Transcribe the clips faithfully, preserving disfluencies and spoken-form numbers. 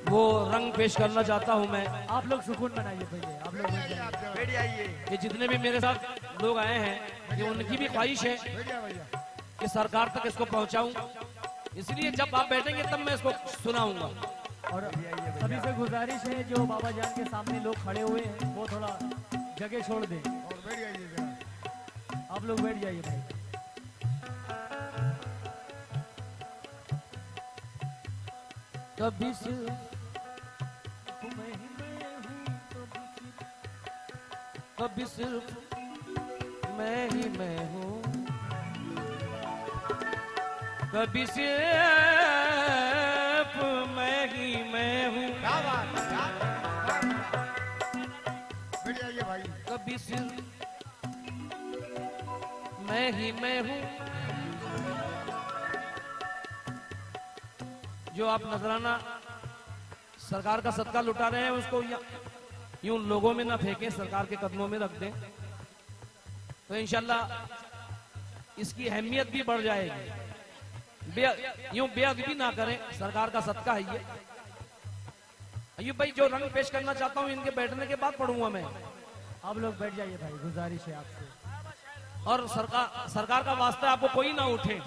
वो रंग पेश करना चाहता हूं मैं। आप लोग सुकून बनाइए पहले, आप लोग बैठ जाइए। ये जितने भी मेरे साथ लोग आए हैं, ये उनकी भी ख्वाहिश है कि सरकार तक इसको पहुंचाऊं, इसलिए जब आप बैठेंगे तब मैं इसको सुनाऊंगा। और सभी से गुजारिश है जो बाबा जान के सामने लोग खड़े हुए हैं वो थोड़ा जगह छोड़ दें और बैठ जाइए। आप लोग बैठ जाइए भाई। कभी सिर्फ कभी सिर्फ मैं ही मैं हूँ, कभी सिर्फ मैं ही मैं हूँ, भाई। कभी सिर्फ मैं ही मैं हूँ। जो आप नजराना सरकार का सदका लुटा रहे हैं उसको यूं लोगों में ना फेंकें, सरकार के कदमों में रख दें, तो इंशाल्लाह इसकी अहमियत भी बढ़ जाएगी। बे, यूं बेअदबी ना करें, सरकार का सदका है ये। अयूब भाई जो रंग पेश करना चाहता हूं इनके बैठने के बाद पढ़ूंगा मैं। आप लोग बैठ जाइए भाई, गुजारिश है आपसे। और सरकार सरकार का वास्ता आपको कोई ना उठे।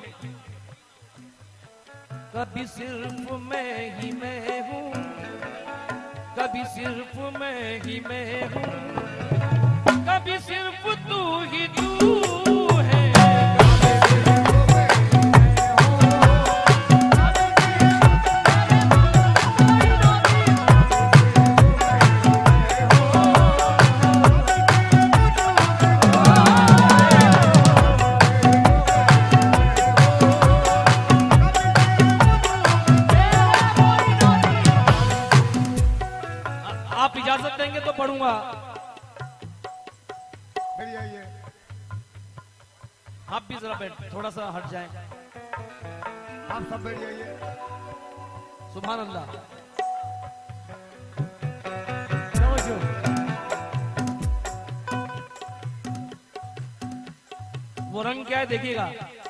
कभी सिर्फ मैं ही मैं हूँ, कभी सिर्फ मैं ही मैं हूँ, कभी सिर्फ तू ही तू है। आप इजाजत देंगे तो पढ़ूंगा। आप भी जरा बैठ, थोड़ा सा हट जाएं। आप सब बैठ जाइए। सुभान अल्लाह। वो रंग क्या है देखिएगा।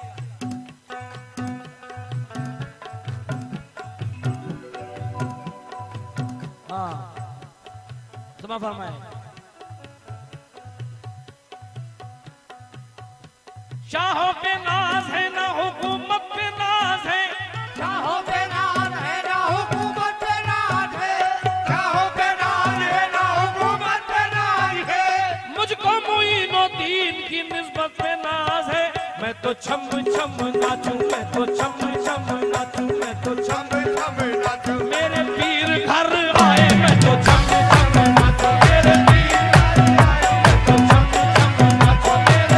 हाँ सुबह फरमाए। शाहों पे नाज है ना हुकूमत पे नाज है, शाहों पे नाज है ना हुकूमत पे नाज है, शाहों पे नाज है ना हुकूमत पे नाज है। मुझको मोइनुद्दीन की निस्बत पे नाज है। मैं तो छम छम नाचूं, मैं तो छम छम नाचूं, मैं तो छम छम नाचूं। मेरे पीर घर आए, मैं तो छम छम नाचूं। मेरे पीर घर आए, मैं तो छम छम नाचूं। मेरे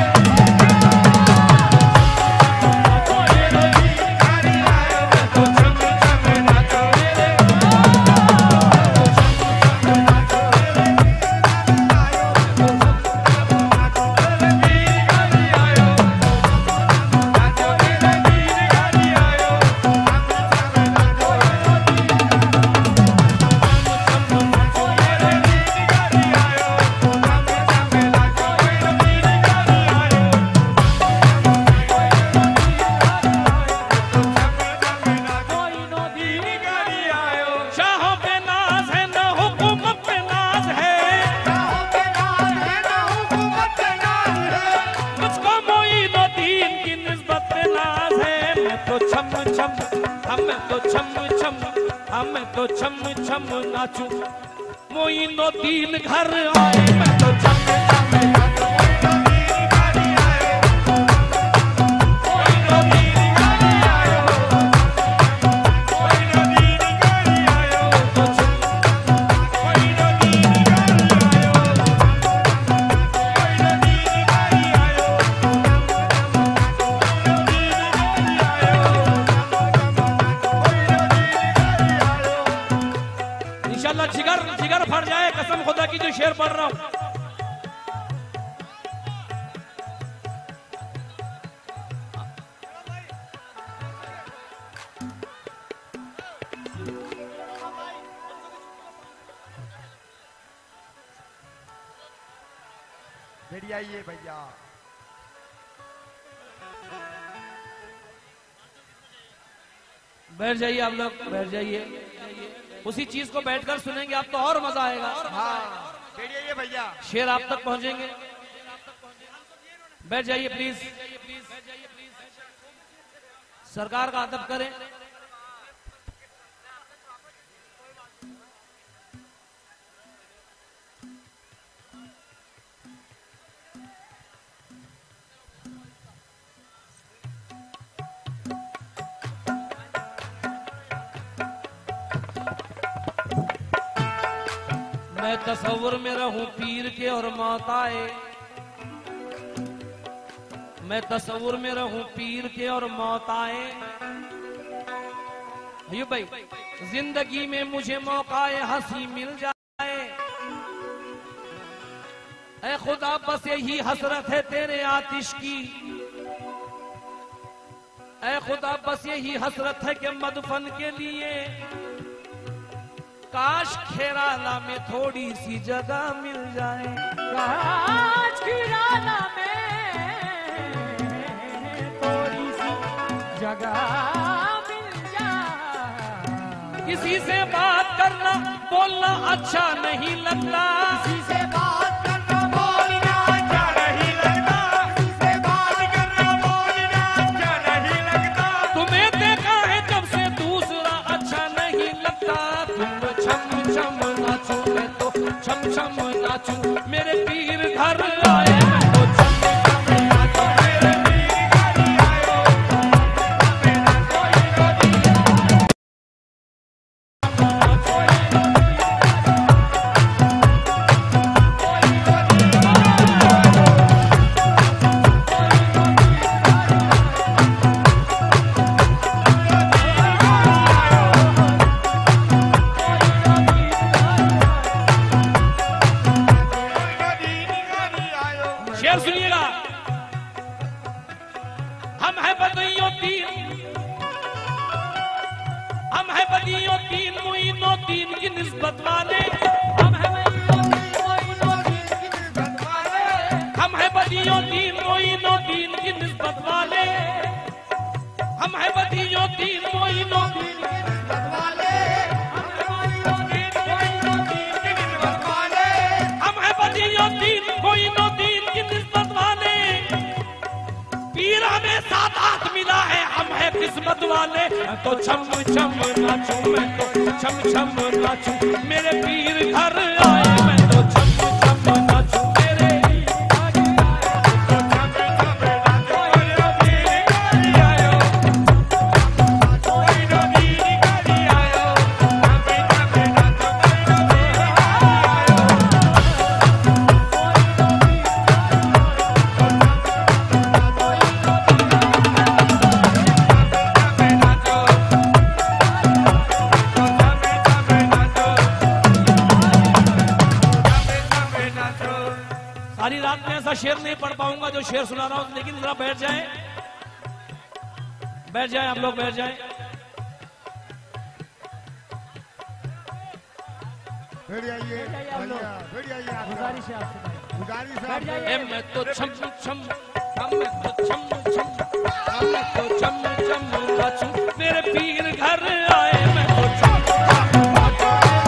तो छम छम नाचूं, मोइनुद्दीन घर आए, मैं तो छम छम नाचूं। जिगर जिगर फट जाए कसम खुदा की जो शेर पढ़ रहा हूं। बैठ जाइए भैया। बैठ जाइए आप लोग, बैठ जाइए। उसी चीज को बैठकर सुनेंगे आप तो और मजा आएगा। हाँ बैठ जाइए भैया। शेर आप तक पहुंचेंगे। बैठ जाइए प्लीज। सरकार का अदब करें। मैं तसव्वुर में रहूं पीर के और मौत आए, मैं तसव्वुर में रहूं पीर के और मौत आए। अयूब भाई, जिंदगी में मुझे मौकाए हंसी मिल जाए, ऐ खुदा बस यही हसरत है तेरे आतिश की, ऐ खुदा बस यही हसरत है कि मदफन के लिए काश खेराला में थोड़ी सी जगह मिल जाए, काश खेराला में थोड़ी सी जगह मिल जाए। किसी से बात करना बोलना अच्छा नहीं लगता, किसी से बात करना बोलना अच्छा नहीं लगता, किसी से बात करना बोलना अच्छा नहीं लगता। तुम्हें देखा है जब से दूसरा अच्छा नहीं लगता। तुम छम छम नाचो मैं तो छम छम नाचूं, मेरे पीर घर आए मैं तो छम छम नाचूं, मेरे पीर घर आए मेरा कोई नहीं। शेर सुनिएगा। हम है बदियों तीन, हम है बदियों तीन मुइनों तीन की निस्बत वाले, हम है हम है बदियों तीन मुइनों तीन की निस्बत वाले, हम है बदियों तीन मुइनों तीन की निस्बत वाले, हम है बदियों तीन मुइनों तीन की निस्बत वाले। पीरा में सादात मिला है हम है किस्मत वाले। मैं तो छम छम नाचूं मैं तो छम छम नाचूं, मेरे पीर घर आए मैं तो छम छम नाचूं, मेरे सारी रात में ऐसा शेर नहीं पढ़ पाऊंगा जो शेर सुना रहा हूं, लेकिन जरा बैठ जाए, बैठ जाए आप लोग, बैठ जाए। बैठ जाइए भैया, बैठ जाइए आप। गुजारिश है आपसे, गुजारिश है बैठ जाइए। ए मैं तो छम छम हम मैं तो छम छम हम मैं तो छम छम नाचूं, मेरे पीर घर आए मैं तो छम छम नाचूं।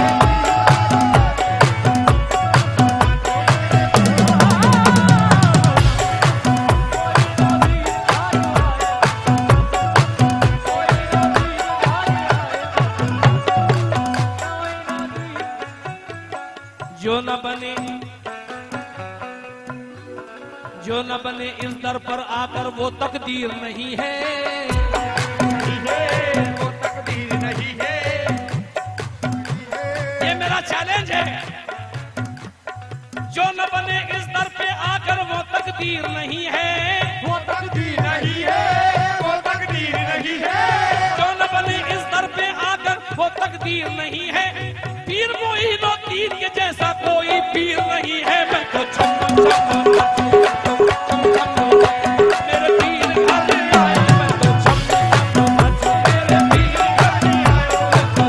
जो न बने जो न बने इस दर पर आकर वो तकदीर नहीं है, वो तकदीर नहीं है। ये मेरा चैलेंज है। जो न बने इस दर पे आकर वो तकदीर नहीं है, वो तकदीर नहीं है, वो तकदीर नहीं है। जो न बने इस दर पे आकर वो तकदीर नहीं है। पीर मोइनो तीर के जैसा कोई पीर नहीं है। मैं तो छम छम छम छम मेरे पीर घर आए मैं तो छम छम नाचूं, मेरे पीर घर आए मैं तो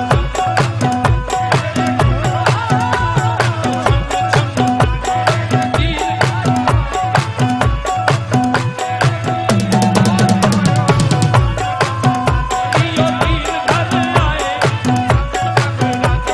छम छम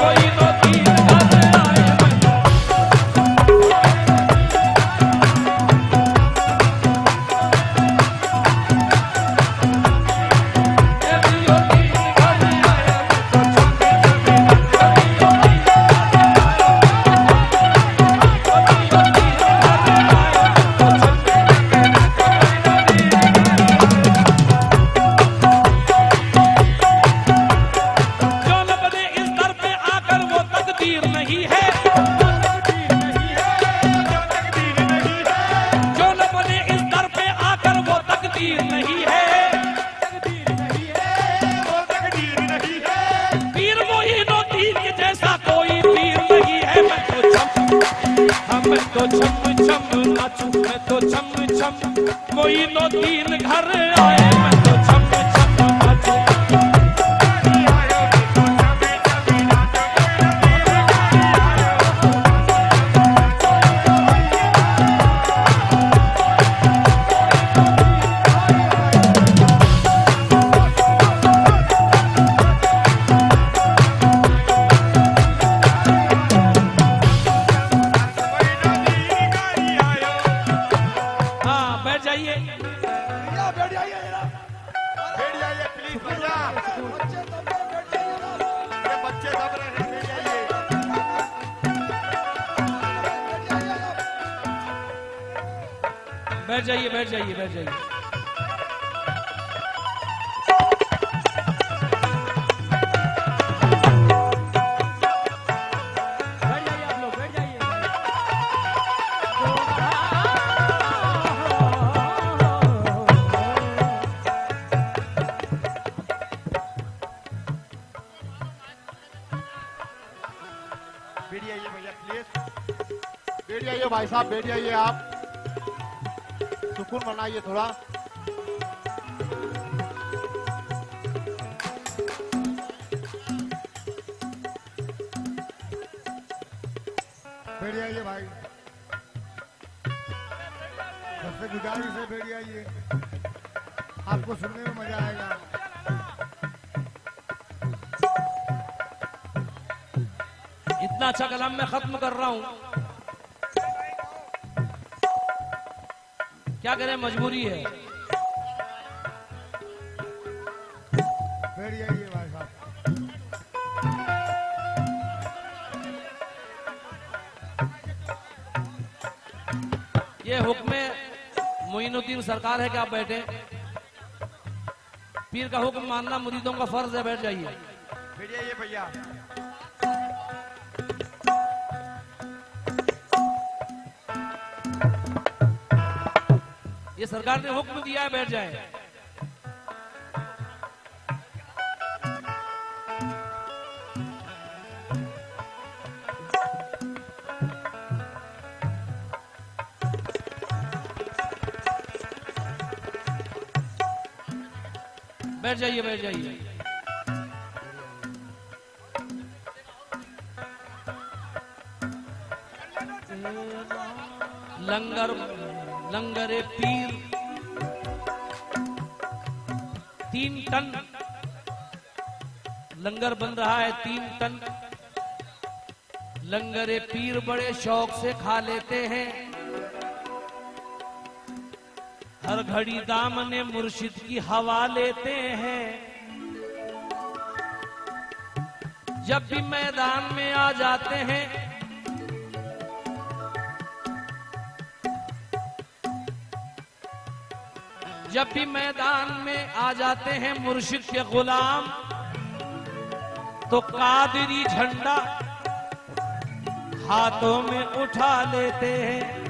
मैं तो छम छम नाचूं, मैं तो छम छम, कोई दो तीन घर आए, मैं तो छम छम नाचूं। बैठ जाइए, बैठ जाइए, बैठ जाइए। बैठ जाइए आप लोग, बैठ जाइए। बैठ जाइए भैया प्लीज, बैठ जाइए भाई साहब, बैठ जाइए आप, सुकून मनाइए थोड़ा। बैठ जाइए भाई, सबसे गुजारिश है बैठ जाइए, आपको सुनने में मजा आएगा। इतना अच्छा कलाम मैं खत्म कर रहा हूं, क्या करें, मजबूरी है। बैठ जाइए भाई साहब। ये हुक्म मोइनुद्दीन सरकार है कि आप बैठे, पीर का हुक्म मानना मुरीदों का फर्ज है। बैठ जाइए, बैठ जाइए भैया। ये सरकार ने हुक्म दिया है, बैठ जाए। बैठ जाइए, बैठ जाइए। लंगर लंगरे पीर तीन टन लंगर बन रहा है, तीन टन लंगरे पीर बड़े शौक से खा लेते हैं। हर घड़ी दामने मुर्शिद की हवा लेते हैं। जब भी मैदान में आ जाते हैं जब भी मैदान में आ जाते हैं मुर्शिद के गुलाम, तो कादरी झंडा हाथों में उठा लेते हैं।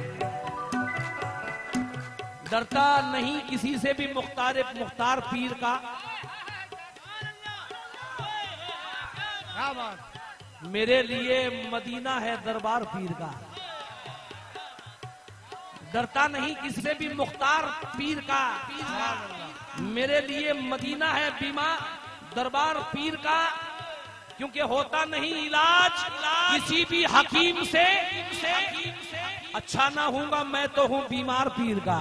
डरता नहीं किसी से भी मुख्तार मुख्तार पीर का। क्या बात, मेरे लिए मदीना है दरबार पीर का। डरता नहीं किसी से भी मुख्तार पीर का। मेरे लिए मदीना है बीमा दरबार पीर का। क्योंकि होता नहीं इलाज किसी भी हकीम से, से अच्छा ना हूंगा मैं तो हूं बीमार पीर का।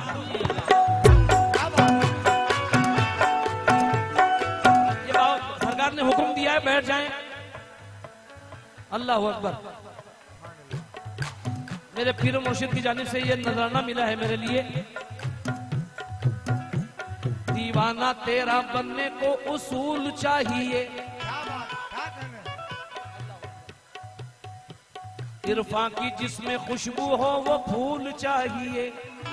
ये सरकार ने हुक्म दिया है, बैठ जाएं। अल्लाह अकबर। मेरे पीर मुर्शिद की जानिब से ये नजराना मिला है मेरे लिए। दीवाना तेरा बनने को उसूल चाहिए, इरफान की जिसमें खुशबू हो वो फूल चाहिए।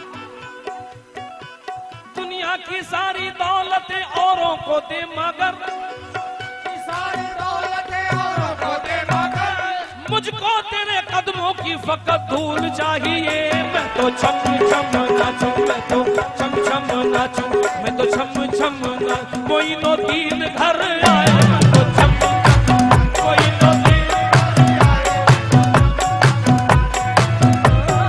दुनिया की सारी दौलतें औरों को दे मगर, सारी दौलतें औरों को दे मगर, मुझको तेरे कदमों की फकत धूल चाहिए। मैं तो छम छम नाचूं, मैं तो छम छम नाचूं, मैं तो छम छम नाचूं। कोई दो तीन घर आए, मैं तो छम कोई दो तीन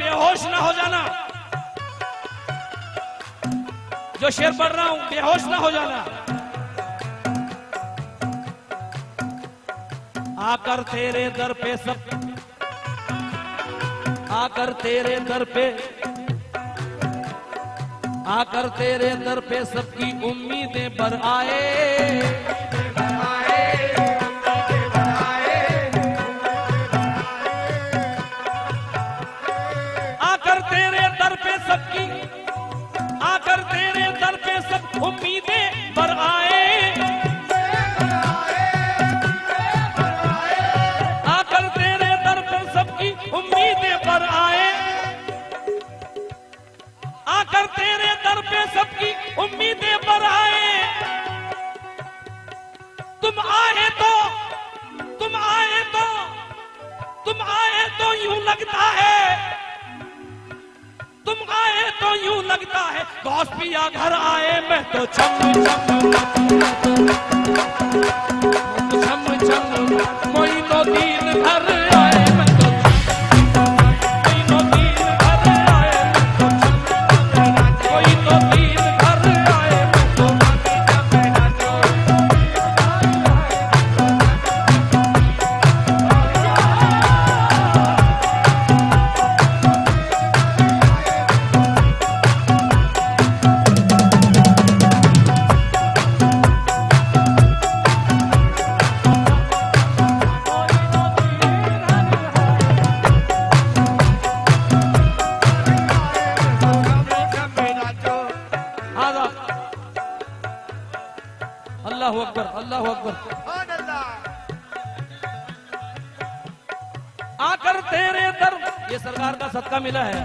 बेहोश ना हो जाना, जो शेर पढ़ रहा हूं बेहोश ना हो जाना। आकर तेरे दर पे सब, आकर तेरे दर पे, आकर तेरे दर पे सबकी उम्मीदें बर आए। आकर तेरे दर पे सबकी, आकर तेरे दर पे सब उम्मीदें बर आए। आकर तेरे दर पे सबकी उम्मीदें बर आए। आकर तेरे दर पे सबकी उम्मीदें बर आए। तुम आए तो, तुम आए तो, तुम आए तो यूं लगता है, तुम आए तो यूं लगता है गौस पिया घर आए। मैं तो छम छम छम छम मोइनुद्दीन घर आए। मैं तो मोइनुद्दीन घर आए। मोइनुद्दीन घर आए। मैं तो अल्लाहु अकबर, अल्लाहु अकबर। आकर तेरे दर, ये सरकार का सदका मिला है।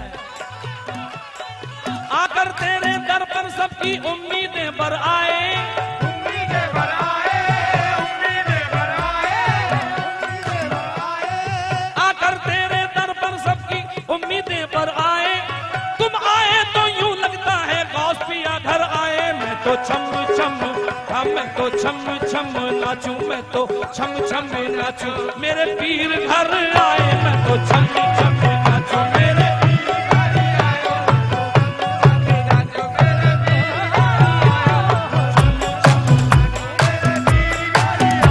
आकर तेरे दर पर सबकी उम्मीदें बर आए। उम्मीदें बर आए, उम्मीदें बर आए, उम्मीदें बर आए। आकर तेरे दर पर सबकी उम्मीदें बर आए। तुम आए तो यूं लगता है गौस पिया घर आए। मैं तो छम छम, हाँ मैं तो छम छम नाचूं। मैं तो छम छम नाचूं मेरे पीर घर आए। मैं तो छम छम नाचूं मेरे पीर घर आए। नाचूं मेरे पीर घर आए। छम छम मेरे पीर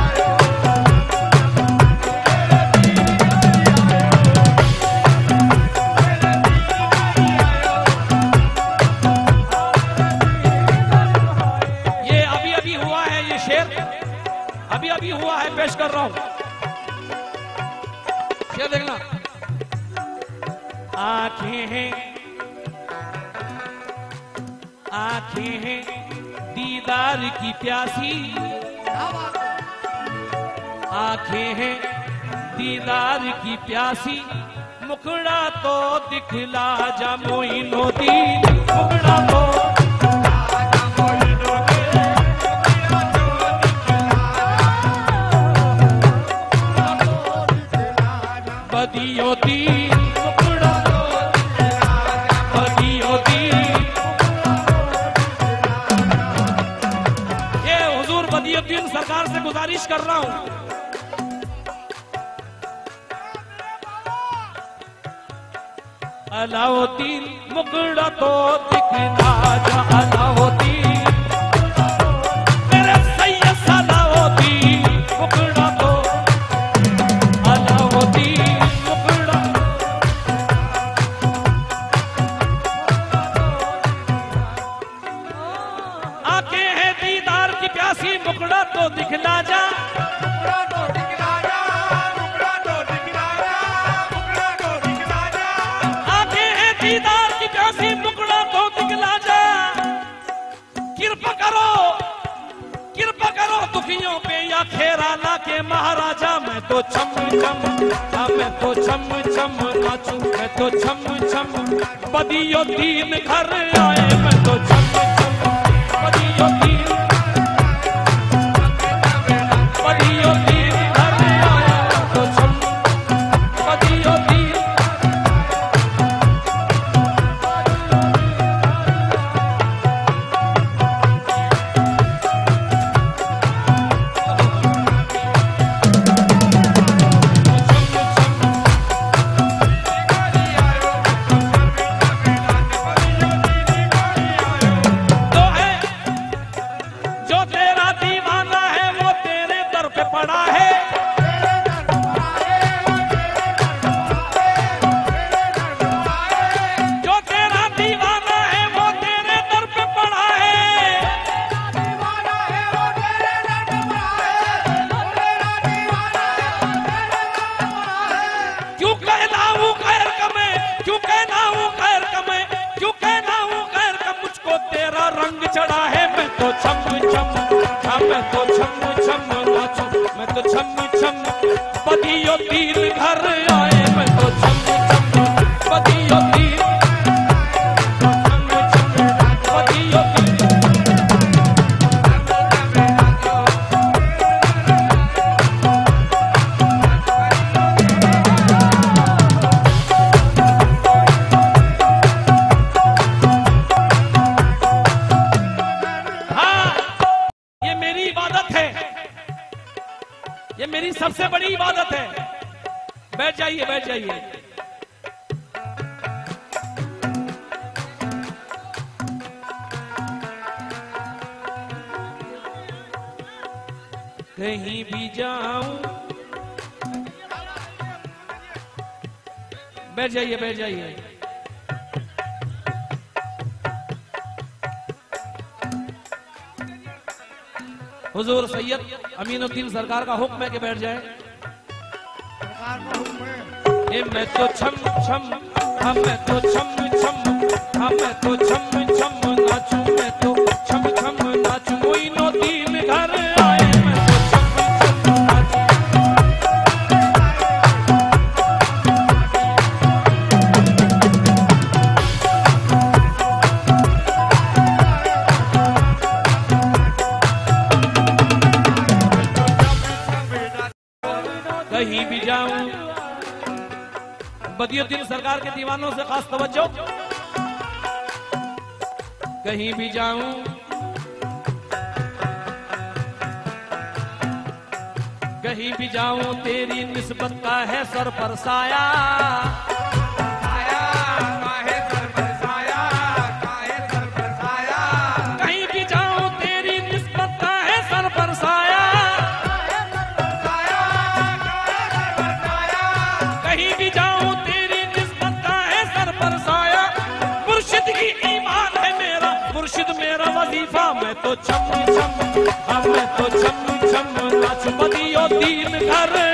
घर आए। ये अभी अभी हुआ है, ये शेर अभी अभी हुआ है, पेश कर रहा हूं। शेर देखना। आंखें हैं, आंखें हैं दीदार की प्यासी। आंखें हैं दीदार की प्यासी। मुखड़ा तो दिखला जा मोइनुद्दीन। मुखड़ा तो बदियुद्दीन, मुखड़ा तो बदियुद्दीन। ये हुजूर बदियुद्दीन सरकार से गुजारिश कर रहा हूं, अलाउद्दीन मुखड़ा तो दिखला जा। अलाउद्दीन मेरे सैयद सलाउद्दीन। मुखड़ा तो अलाउद्दीन, मुखड़ा आंखें हैं दीदार की प्यासी। मुखड़ा तो दिखला जा। मुखड़ा तो दिखला जा, मुखड़ा तो दिखला जा, मुखड़ा तो दिखला जा। आंखें हैं दीदार की प्यासी। मुखड़ा तो दिखला जा। कृपा करो, कृपा करो दुखियों पे या खेराला के महाराजा। मैं तो छम छम, हाँ मैं तो छम छम नाचूं। मैं तो छम छम बदियुद्दीन घर आए। मैं तो छम छम बदियुद्दीन, बदियुद्दीन घर आए। मैं तो छम बदियुद्दीन। क्यों कहना हूँ खैर का मैं, क्यों कहना हूँ खैर का, मुझको तेरा रंग चढ़ा है। मैं तो छम छम, हाँ मैं तो छम छम नाचूं, मैं तो छम छम बदियो तीर घर आए। मैं तो छम छम बदियो तीर, छम छम बदियो तीर। ये मेरी सबसे बड़ी इबादत है। बैठ जाइए, बैठ जाइए। कहीं भी जाऊं, बैठ जाइए, बैठ जाइए। हुजूर सैयद अमीनुद्दीन सरकार का हुक्म है कि बैठ जाए। सरकार का हुक्म है। ए मैं तो छम छम, हम मैं तो छम छम, हम मैं तो छम छम नाचूं, मैं तो छम छम नाचूं। मोइनुद्दीन घर आए, मैं तो छम छम नाचूं। कहीं भी जाऊं, बदियुद्दीन सरकार के दीवानों से खास तवज्जो। कहीं भी जाऊं, कहीं भी जाऊं तेरी निस्बत का है सर पर साया। कहीं भी जाऊं तेरी निस्बत का है सर पर साया। कहीं भी जाऊं तेरी निस्बत का है सर पर साया। मुर्शिद की ईमान है मेरा, मुर्शिद मेरा वजीफा। मैं तो छम छम, हाँ मैं तो छम छम नाचूं, बदियो दीन घर